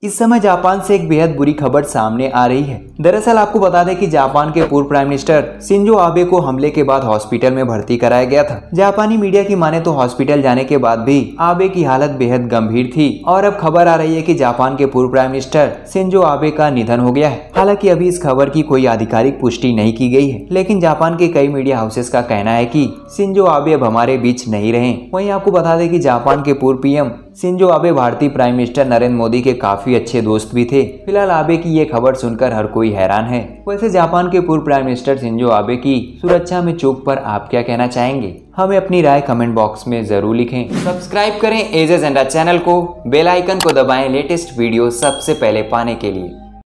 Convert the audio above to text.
इस समय जापान से एक बेहद बुरी खबर सामने आ रही है। दरअसल आपको बता दें कि जापान के पूर्व प्राइम मिनिस्टर शिंजो आबे को हमले के बाद हॉस्पिटल में भर्ती कराया गया था। जापानी मीडिया की माने तो हॉस्पिटल जाने के बाद भी आबे की हालत बेहद गंभीर थी और अब खबर आ रही है कि जापान के पूर्व प्राइम मिनिस्टर शिंजो आबे का निधन हो गया है। हालांकि अभी इस खबर की कोई आधिकारिक पुष्टि नहीं की गई है, लेकिन जापान के कई मीडिया हाउसेस का कहना है कि शिंजो आबे अब हमारे बीच नहीं रहे। वहीं आपको बता दें कि जापान के पूर्व पीएम शिंजो आबे भारतीय प्राइम मिनिस्टर नरेंद्र मोदी के काफी अच्छे दोस्त भी थे। फिलहाल आबे की ये खबर सुनकर हर कोई हैरान है। वैसे जापान के पूर्व प्राइम मिनिस्टर शिंजो आबे की सुरक्षा में चूक पर आप क्या कहना चाहेंगे? हमें अपनी राय कमेंट बॉक्स में जरूर लिखें। सब्सक्राइब करें एज एजेंडा चैनल को, बेल आइकन को दबाएं लेटेस्ट वीडियो सबसे पहले पाने के लिए।